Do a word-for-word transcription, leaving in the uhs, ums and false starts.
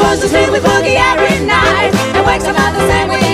goes to sleep with boogie every night and wakes up at the same way.